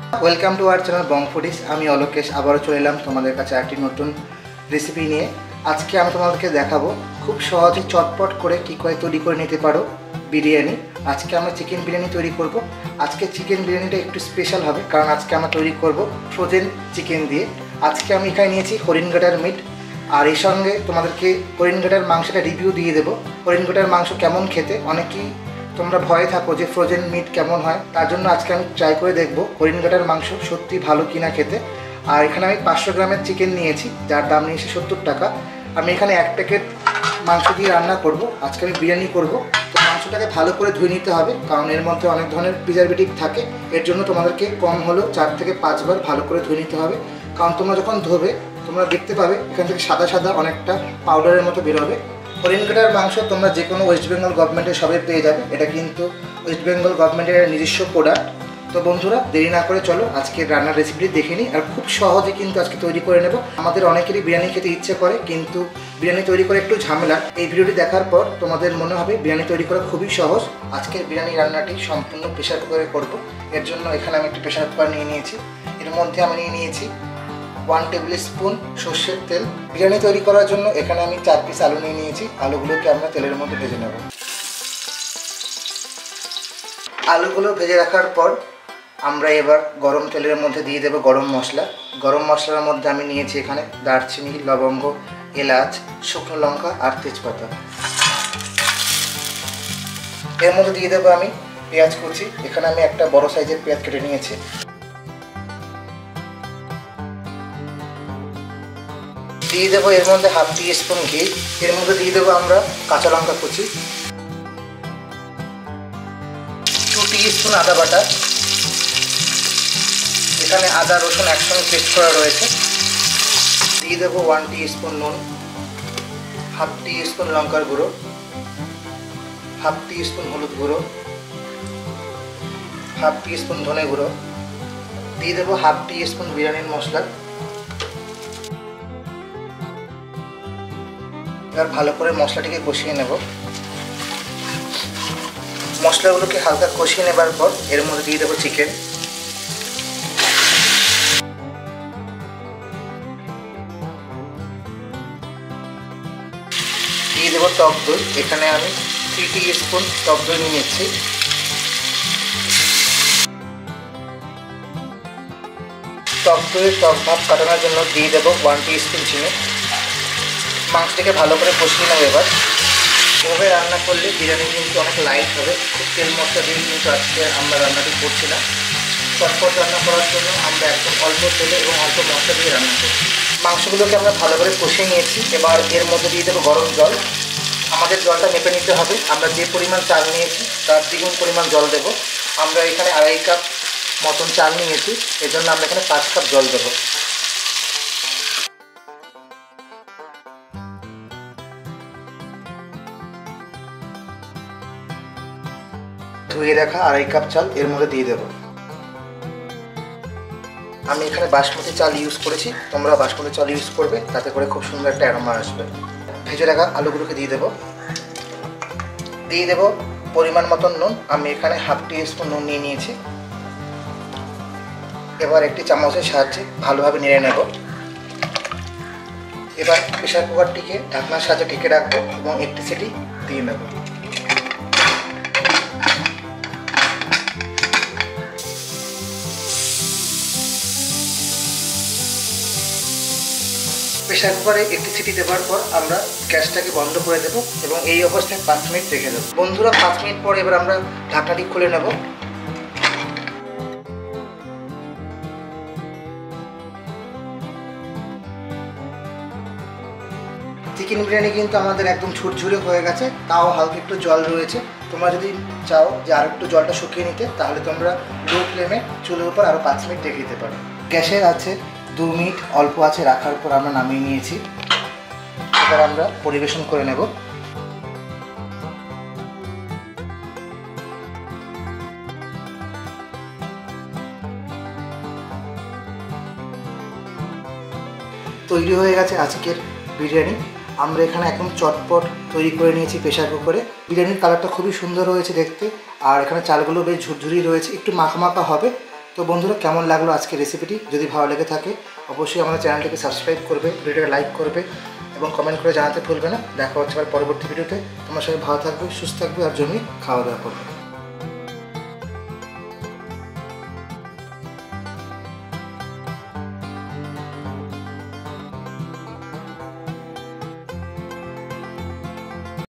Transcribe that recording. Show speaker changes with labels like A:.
A: Welcome to our channel Bong Foodies. আমি অলোকেশ আবারও চলে এলাম তোমাদের কাছে একটি নতুন রেসিপি নিয়ে। আজকে আমি তোমাদেরকে দেখাবো খুব সহজে চটপট করে কী করে তৈরি করে নিতে পারো বিরিয়ানি। আজকে আমরা চিকেন বিরিয়ানি তৈরি করব। আজকে চিকেন বিরিয়ানিটা একটু স্পেশাল হবে, কারণ আজকে আমরা তৈরি করব ফ্রোজেন চিকেন দিয়ে। আজকে আমি এখানে নিয়েছি হরিণঘাটার মিট, আর এর সঙ্গে তোমাদেরকে হরিণঘাটার মাংসটা রিভিউ দিয়ে দেবো। হরিণঘাটার মাংস কেমন খেতে, অনেকেই তোমরা ভয়ে থাকো যে ফ্রোজেন মিট কেমন হয়, তার জন্য আজকে আমি ট্রাই করে দেখবো হরিণঘাটার মাংস সত্যি ভালো কিনা খেতে। আর এখানে আমি 500 গ্রামের চিকেন নিয়েছি, যার দাম নিয়েছি 70 টাকা। আমি এখানে 1 প্যাকেট মাংস দিয়ে রান্না করব। আজকে আমি বিরিয়ানি করব, তো মাংসটাকে ভালো করে ধুয়ে নিতে হবে, কারণ এর মধ্যে অনেক ধরনের প্রিজারভেটিভ থাকে। এর জন্য তোমাদেরকে কম হলেও 4 থেকে 5 বার ভালো করে ধুয়ে নিতে হবে, কারণ তোমরা যখন ধোবে তোমরা দেখতে পাবে এখান থেকে সাদা সাদা অনেকটা পাউডারের মতো বেরোবে। হরিণঘাটার মাংস তোমরা যে কোনো ওয়েস্ট বেঙ্গল গভর্নমেন্টের সবে পেয়ে যাবে। এটা কিন্তু ওয়েস্ট বেঙ্গল গভর্নমেন্টের নিজস্ব প্রোডাক্ট। তো বন্ধুরা, দেরি না করে চলো আজকে রান্নার রেসিপিটি দেখে নিই। আর খুব সহজে কিন্তু আজকে তৈরি করে নেব। আমাদের অনেকেরই বিরিয়ানি খেতে ইচ্ছে করে, কিন্তু বিরিয়ানি তৈরি করে একটু ঝামেলা। এই ভিডিওটি দেখার পর তোমাদের মনে হবে বিরিয়ানি তৈরি করা খুবই সহজ। আজকের বিরিয়ানি রান্নাটি সম্পূর্ণ প্রেশার কুকারে করব। এর জন্য এখানে আমি একটি প্রেশার কুকার নিয়ে নিয়েছি। এর মধ্যে আমি নিয়ে নিয়েছি 1 টেবিল স্পুন সর্ষের তেল। বিরিয়ানি তৈরি করার জন্য এখানে আমি 4 পিস আলু নিয়ে নিয়েছি। আলুগুলোকে আমরা তেলের মধ্যে ভেজে নেব। আলুগুলো ভেজে রাখার পর আমরা এবার গরম তেলের মধ্যে দিয়ে দেব গরম মশলা। গরম মশলার মধ্যে আমি নিয়েছি এখানে দারচিনি, লবঙ্গ, এলাচ, শুকনো লঙ্কা আর তেজপাতা। এর মধ্যে দিয়ে দেবো আমি পেঁয়াজ কুচি। এখানে আমি একটা বড় সাইজের পেঁয়াজ কেটে নিয়েছি। দিয়ে দেবো এর মধ্যে 1/2 টিস্পুন ঘি। এর মধ্যে দিয়ে দেবো আমরা কাঁচা লঙ্কা কুচি, 2 টিস্পুন আদা বাটা। এখানে আদা রসুন একসঙ্গে পেস্ট করা রয়েছে। দিয়ে দেবো 1 টিস্পুন নুন, 1/2 টিস্পুন লঙ্কার গুঁড়ো, 1/2 টিস্পুন হলুদ গুঁড়ো, 1/2 টিস্পুন ধনে গুঁড়ো। দিয়ে দেবো 1/2 টিস্পুন বিরিয়ানির মশলা। এবার ভালো করে মশলাটিকে কষিয়ে নেব। মশলাগুলোকে হালকা কষিয়ে নেবার পর এর মধ্যে দিয়ে দেবো চিকেন। দিয়ে দেবো টক দই। এখানে আমি 3 টিস্পুন টক দই নিয়ে নিচ্ছি। টক দইয়ের টক ভাব কাটানোর জন্য দিয়ে দেবো 1 টিস্পুন চিনি। মাংসটাকে ভালো করে কষিয়ে নেব। এবার এভাবে রান্না করলে বিরিয়ানি কিন্তু অনেক লাইট হবে। খুব তেল মশলা দিয়ে কিন্তু আজকে আমরা রান্নাটি করছি না। চটপট রান্না করার জন্য আমরা একদম অল্প তেলে এবং অল্প মশলা দিয়ে রান্না করছি। মাংসগুলোকে আমরা ভালো করে কষিয়ে নিয়েছি। এবার এর মধ্যে দিয়ে দেবো গরম জল। আমাদের জলটা মেপে নিতে হবে। আমরা যে পরিমাণ চাল নিয়েছি তার দ্বিগুণ পরিমাণ জল দেব। আমরা এখানে 2.5 কাপ মতন চাল নিয়েছি, এজন্য আমরা এখানে 5 কাপ জল দেবো। ধুয়ে রাখা 2.5 কাপ চাল এর মধ্যে দিয়ে দেব। আমি এখানে বাসমতি চাল ইউজ করেছি, তোমরা বাসমতি চাল ইউজ করবে, তাতে করে খুব সুন্দর একটা অ্যারোমা আসবে। ভেজে রাখা আলুগুলোকে দিয়ে দেব। দিয়ে দেব পরিমাণ মতন নুন। আমি এখানে 1/2 টিস্পুন নুন নিয়ে নিয়েছি। এবার একটি চামচের সাহায্যে ভালোভাবে নেড়ে নেব। এবার প্রেসার কুকারটিকে ঢাকনার সাহায্যে ঢেকে রাখবো এবং একটি সিটি দিয়ে নেব। প্রেসার কুকারে একটি সিটি দেওয়ার পর আমরা গ্যাসটাকে বন্ধ করে দেব এবং এই অবস্থায় 5 মিনিট রেখে দেবো। বন্ধুরা, 5 মিনিট পর এবার আমরা ঢাকনাটি খুলে নেব। চিকেন বিরিয়ানি কিন্তু আমাদের একদম ঝুরঝুরে হয়ে গেছে, তাও হালকা একটু জল রয়েছে। তোমরা যদি চাও যে আর একটু জলটা শুকিয়ে নিতে, তাহলে তোমরা লো ফ্লেমে চুলোর উপর আরও 5 মিনিট রেখে দিতে পারো। গ্যাসের আছে 2 মিনিট অল্প আছে রাখার পর আমরা নামিয়ে নিয়েছি। এবার আমরা পরিবেশন করে নেব। তৈরি হয়ে গেছে আজকের বিরিয়ানি। আমরা এখানে একদম চটপট তৈরি করে নিয়েছি প্রেসার কুকারে। বিরিয়ানির কালারটা খুবই সুন্দর হয়েছে দেখতে, আর এখানে চালগুলো বেশ ঝুরঝুরি রয়েছে, একটু মাখা মাখা হবে, তো বন্ধুরা, কেমন লাগলো আজকের রেসিপিটি? যদি ভালো লেগে থাকে অবশ্যই আমাদের চ্যানেলটিকে সাবস্ক্রাইব করবে, ভিডিওটাকে লাইক করবে এবং কমেন্ট করে জানাতে ভুলবে না। দেখা হচ্ছে আবার পরবর্তী ভিডিওতে। তোমার সবাই ভালো থাকবে, সুস্থ থাকবে আর জমি খাওয়া দাওয়া করবে।